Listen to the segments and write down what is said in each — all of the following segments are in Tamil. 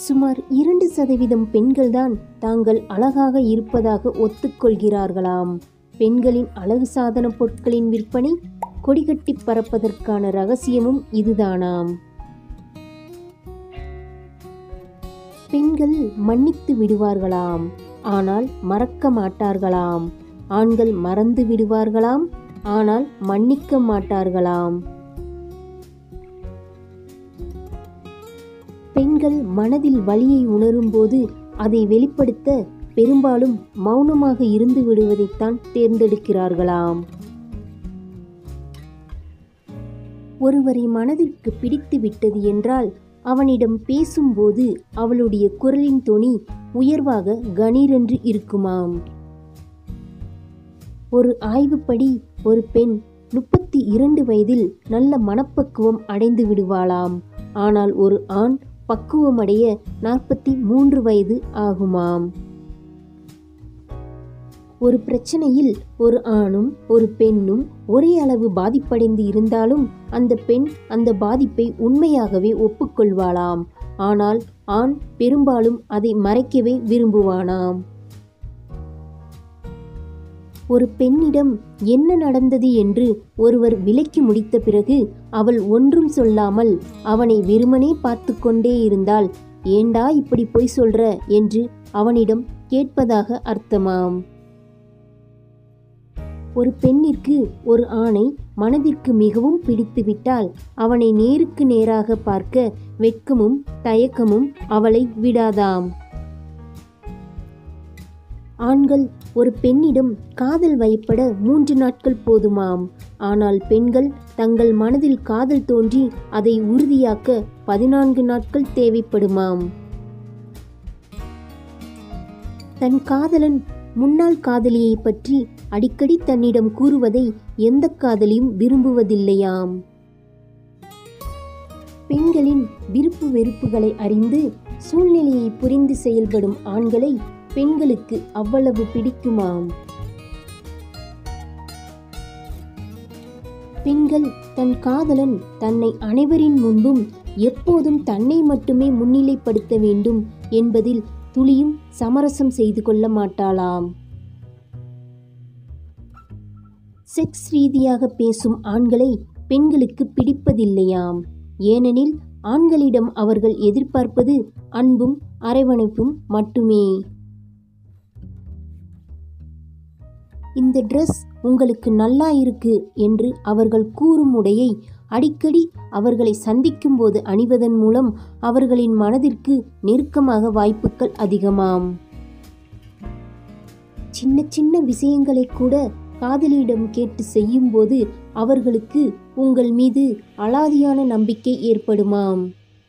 சுமார் 2% பெண்கள்தான் தாங்கள் அழகாக இருப்பதாக ஒத்துக்கொள்கிறார்களாம். பெண்களின் அழகு சாதன பொருட்களின் விற்பனை கொடிகட்டி பறப்பதற்கான ரகசியமும் இதுதானாம். பெண்கள் மன்னித்து விடுவார்களாம், ஆனால் மறக்க மாட்டார்களாம். ஆண்கள் மறந்து விடுவார்களாம், ஆனால் மன்னிக்க மாட்டார்களாம். பெண்கள் மனதில் வலியை உணரும்போது அதை வெளிப்படுத்த பெரும்பாலும் மௌனமாக இருந்து விடுவதைத்தான் தேர்ந்தெடுக்கிறார்களாம். ஒருவரை மனதிற்கு பிடித்து விட்டது என்றால் அவனிடம் பேசும்போது அவளுடைய குரலின் தொனி உயர்வாக கணீரென்று இருக்குமாம். ஒரு ஆய்வுப்படி ஒரு பெண் 32 வயதில் நல்ல மனப்பக்குவம் அடைந்து விடுவாளாம். ஆனால் ஒரு ஆண் பக்குவமடைய 43 வயது ஆகுமாம். ஒரு பிரச்சனையில் ஒரு ஆணும் ஒரு பெண்ணும் ஒரே அளவு பாதிப்படைந்து இருந்தாலும் அந்த பெண் அந்த பாதிப்பை உண்மையாகவே ஒப்புக்கொள்வாளாம். ஆனால் ஆண் பெரும்பாலும் அதை மறைக்கவே விரும்புவானாம். ஒரு பெண்ணிடம் என்ன நடந்தது என்று ஒருவர் விளக்கி முடித்த பிறகு அவள் ஒன்றும் சொல்லாமல் அவனை வெறுமனே பார்த்து கொண்டே இருந்தால், ஏண்டா இப்படி பொய் சொல்ற என்று அவனிடம் கேட்பதாக அர்த்தமாம். ஒரு பெண்ணிற்கு ஒரு ஆணை மனதிற்கு மிகவும் பிடித்துவிட்டால் அவனை நேருக்கு நேராக பார்க்க வெட்கமும் தயக்கமும் அவளை விடாதாம். ஆண்கள் ஒரு பெண்ணிடம் காதல் வயப்பட 3 நாட்கள் போதுமாம். ஆனால் பெண்கள் தங்கள் மனதில் காதல் தோன்றி அதை உறுதியாக்க 14 நாட்கள் தேவைப்படுமாம். தன் காதலன் முன்னாள் காதலியை பற்றி அடிக்கடி தன்னிடம் கூறுவதை எந்த காதலியும் விரும்புவதில்லையாம். பெண்களின் விருப்பு வெறுப்புகளை அறிந்து சூழ்நிலையை புரிந்து செயல்படும் ஆண்களை பெண்களுக்கு அவ்வளவு பிடிக்குமாம். பெண்கள் தன் காதலன் தன்னை அனைவரின் முன்பும் எப்போதும் தன்னை மட்டுமே முன்னிலைப்படுத்த வேண்டும் என்பதில் துளியும் சமரசம் செய்து கொள்ள மாட்டாளாம். செக்ஸ் ரீதியாக பேசும் ஆண்களை பெண்களுக்கு பிடிப்பதில்லையாம். ஏனெனில் ஆண்களிடம் அவர்கள் எதிர்பார்ப்பது அன்பும் அரவணைப்பும் மட்டுமே. இந்த ட்ரெஸ் உங்களுக்கு நல்லா இருக்கு என்று அவர்கள் கூறும் உடையை அடிக்கடி அவர்களை சந்திக்கும் போது அணிவதன் மூலம் அவர்களின் மனதிற்கு நெருக்கமாக வாய்ப்புகள் அதிகமாம். சின்ன சின்ன விஷயங்களை கூட காதலியிடம் கேட்டு செய்யும் போது அவர்களுக்கு உங்கள் மீது அலாதியான நம்பிக்கை ஏற்படுமாம்.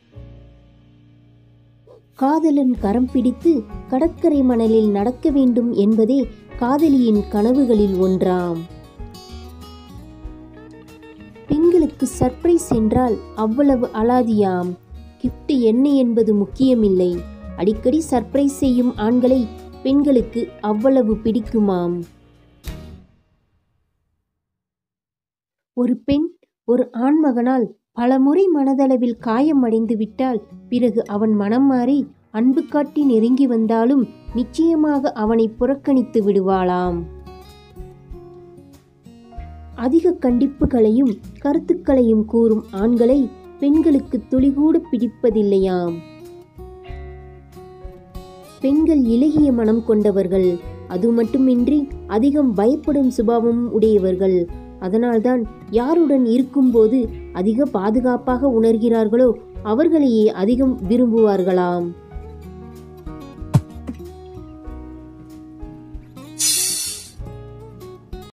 காதலன் கரம் பிடித்து கடற்கரை மணலில் நடக்க வேண்டும் என்பதே காதலியின் கனவுகளில் ஒன்றாம். பெண்களுக்கு சர்ப்ரைஸ் என்றால் அவ்வளவு அலாதியாம். கிஃப்ட் என்ன என்பது முக்கியமில்லை. அடிக்கடி சர்ப்ரைஸ் செய்யும் ஆண்களை பெண்களுக்கு அவ்வளவு பிடிக்குமாம். ஒரு பெண் ஒரு ஆண்மகனால் பலமுறை மனதளவில் காயம் அடைந்து விட்டால் பிறகு அவன் மனம் மாறி அன்பு காட்டி நெருங்கி வந்தாலும் நிச்சயமாக அவனை புறக்கணித்து விடுவாளாம். அதிக கண்டிப்புகளையும் கருத்துக்களையும் கூறும் ஆண்களை பெண்களுக்கு துளிகூட பிடிப்பதில்லையாம். பெண்கள் இலகிய மனம் கொண்டவர்கள். அது மட்டுமின்றி அதிகம் பயப்படும் சுபாவம் உடையவர்கள். அதனால்தான் யாருடன் இருக்கும்போது அதிக பாதுகாப்பாக உணர்கிறார்களோ அவர்களையே அதிகம் விரும்புவார்களாம்.